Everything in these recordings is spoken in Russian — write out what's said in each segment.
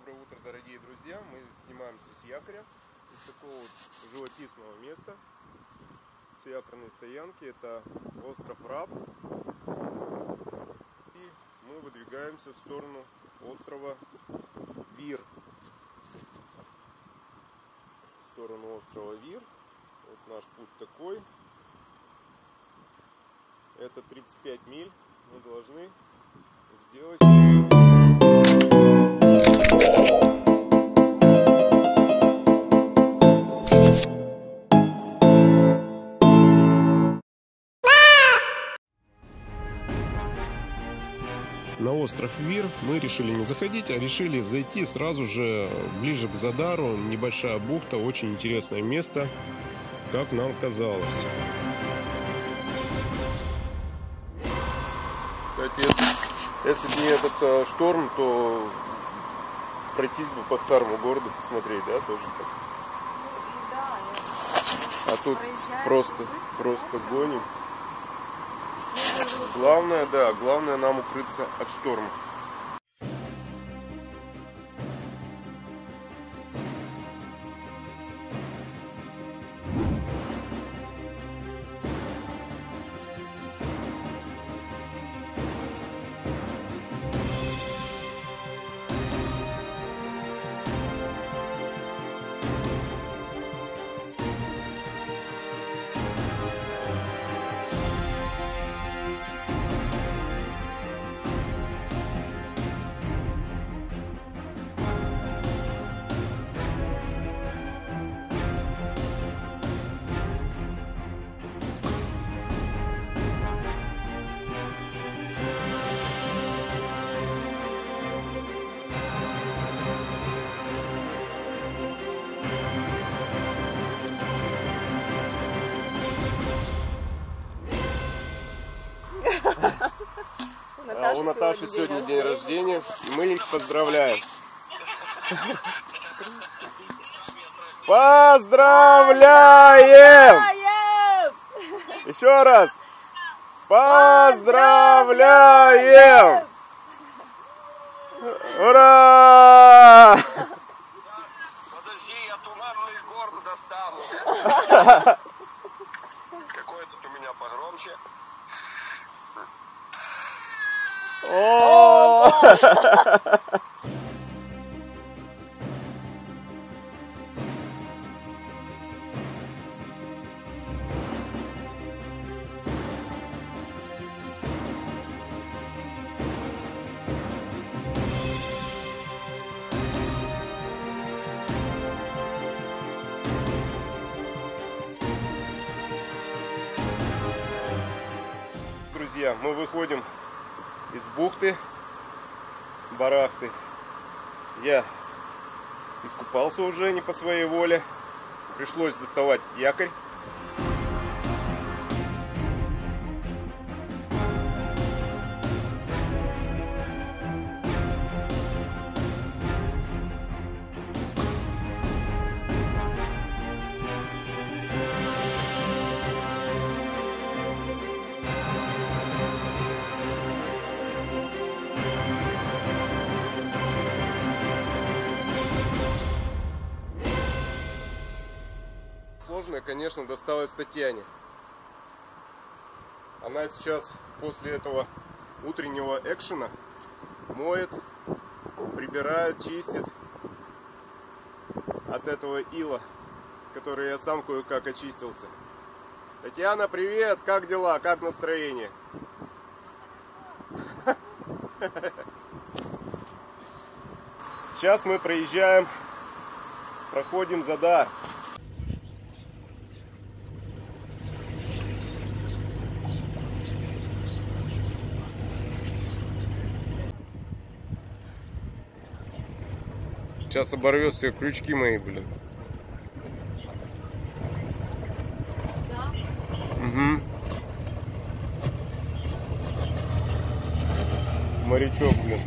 Доброе утро, дорогие друзья! Мы снимаемся с якоря, из такого вот живописного места, с якорной стоянки. Это остров Раб. И мы выдвигаемся в сторону острова Вир. В сторону острова Вир. Вот наш путь такой. Это 35 миль. Мы должны сделать... На остров Вир мы решили не заходить, а решили зайти сразу же ближе к Задару. Небольшая бухта, очень интересное место, как нам казалось. Кстати, если бы не этот шторм, то пройтись бы по старому городу, посмотреть, да, тоже так. А тут просто гоним. Главное, да, главное нам укрыться от шторма. У Наташи сегодня день рождения, и мы их поздравляем. Поздравляем! Еще раз! Поздравляем! Ура! Подожди, я туманный горн достану. Какой тут у меня погромче? О! Друзья, мы выходим из бухты Барахты. Я искупался уже не по своей воле. Пришлось доставать якорь. Сложное, конечно, досталось Татьяне. Она сейчас после этого утреннего экшена моет, прибирает, чистит от этого ила, который я сам кое-как очистился. Татьяна, привет! Как дела? Как настроение? Сейчас мы проходим Задар. Сейчас оборвет все крючки мои, блин. Да? Угу. Морячок, блин.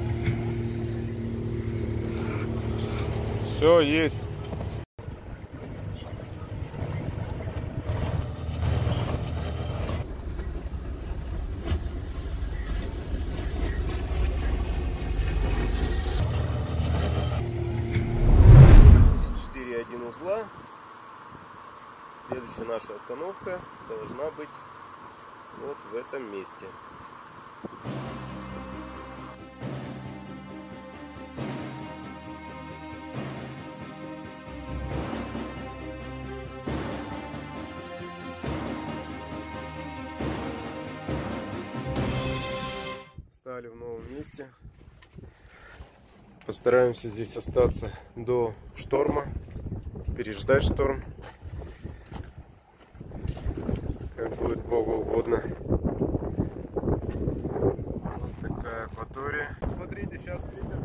Все есть. Следующая наша остановка должна быть вот в этом месте. Встали в новом месте. Постараемся здесь остаться до шторма, переждать шторм, как будет Богу угодно. Вот такая акватория. Смотрите, сейчас ветер.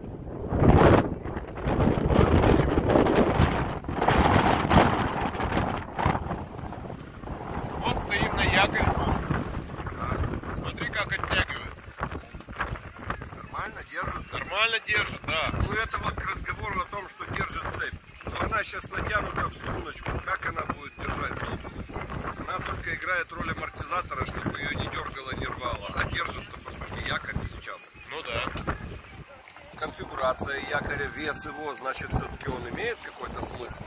Вот стоим на якоре. Смотри, как оттягивает. Нормально держит? Нормально держит, да. Ну это вот к разговору о том, что держит цепь. Но она сейчас натянута в струночку. Как она будет держать топку? Она только играет роль амортизатора, чтобы ее не дергало, не рвало. А держит-то по сути якорь сейчас. Ну да. Конфигурация якоря, вес его, значит все-таки он имеет какой-то смысл.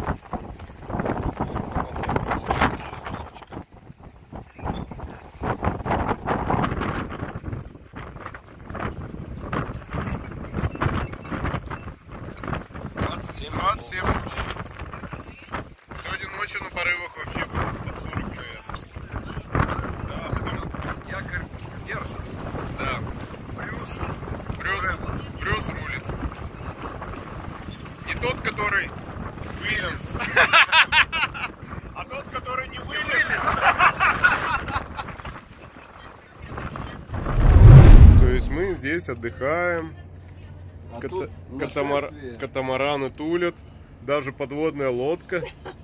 Сегодня ночью на порывах вообще будет под 40, наверное. Да, якорь держит. Да. Брюс рулит. Не тот, который вылез, а тот, который не вылез. То есть мы здесь отдыхаем. Катамараны тулят. Даже подводная лодка.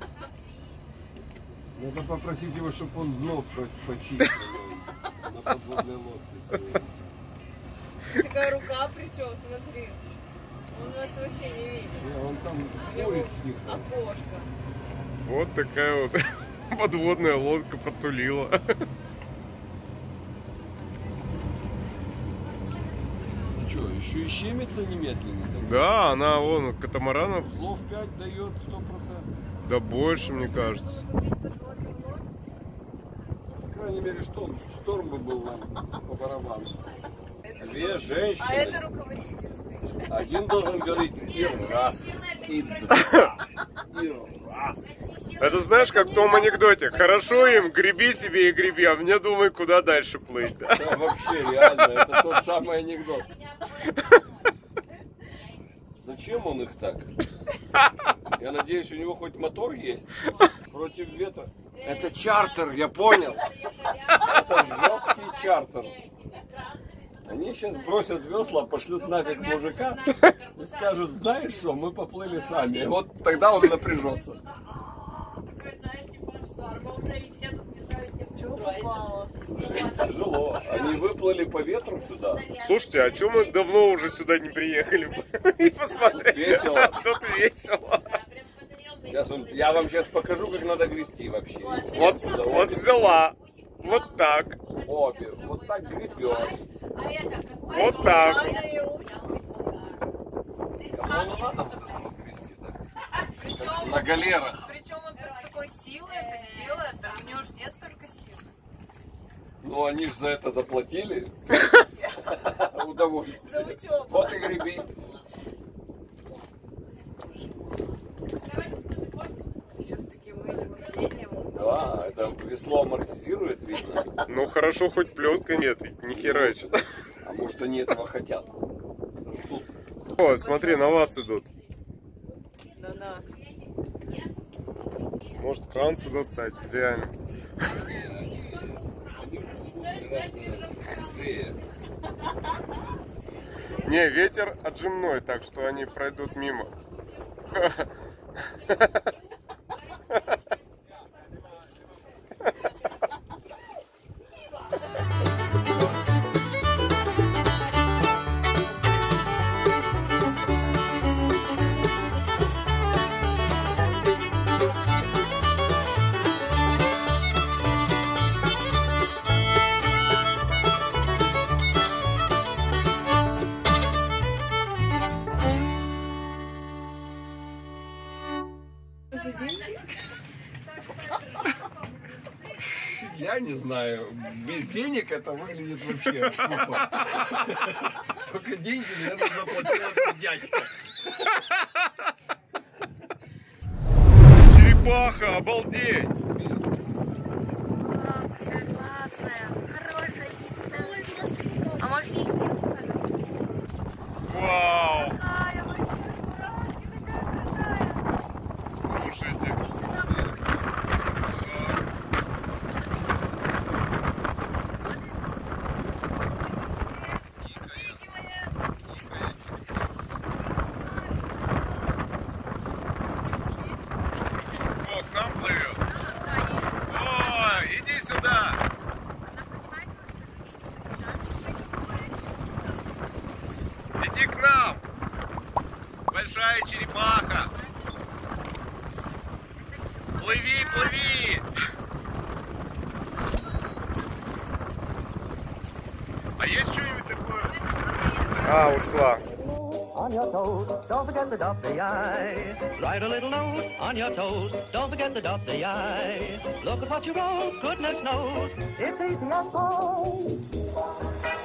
Надо попросить его, чтобы он дно почистил на подводной лодке. Такая рука причем, смотри. Он нас вообще не видит. Он там курит тихо. Окошко. Вот такая вот подводная лодка потулила. Ну что, еще и щемится немедленно? Да, она вон катамарана. Слов 5 дает 100%. Да больше, мне кажется. По крайней мере, шторм бы был нам по барабану. Две женщины. А это руководитель стоит. Один должен говорить и раз, и два, и раз. Это знаешь, как в том анекдоте. Хорошо им, греби себе и греби, а мне думай, куда дальше плыть. Да? Да, вообще, реально, это тот самый анекдот. Зачем он их так? Я надеюсь, у него хоть мотор есть против ветра. Это чартер, я понял. Это жесткий чартер. Они сейчас бросят весла, пошлют нафиг мужика и скажут, знаешь что, мы поплыли сами. И вот тогда он напряжется. Чего попало? Тяжело. Они выплыли по ветру сюда. Слушайте, а чё мы давно уже сюда не приехали? И посмотрели. Весело. Тут весело. Сейчас я вам сейчас покажу, как надо грести вообще. Вот взяла. Вот так. Обе. Вот так гребешь. Вот так. Она ее учит грести. Кому оно надо вот это вот грести так? Причем, На галерах. причем он с такой силой это делает, а у него же нет столько сил. Ну они же за это заплатили. Удовольствие. За учебу. Вот и греби. Еще с таким этим рвением. Да, это весло амортизирует, видно. Ну хорошо, хоть плетка нет, ни херачит. А может они этого хотят? Ждут. О, смотри, на вас идут. На нас. Может кранцы достать, реально. Они плывут гораздо быстрее. Не, ветер отжимной, так что они пройдут мимо. Я не знаю, без денег это выглядит вообще глупо. Только деньги, наверное, заплатил этот дядька. Черепаха, обалдеть! Классная, хорошая, иди сюда. А может ей Вау! такая вообще, мурашки, такая крутая. Слушайте. О, к нам плывет. О, иди сюда. Иди к нам. Большая черепаха. Плыви, плыви. А есть что-нибудь такое? А, ушла. On your toes, don't forget the dot the I. Write a little note on your toes, don't forget the dot the I. Look at what you wrote, goodness knows, it's easy as pie.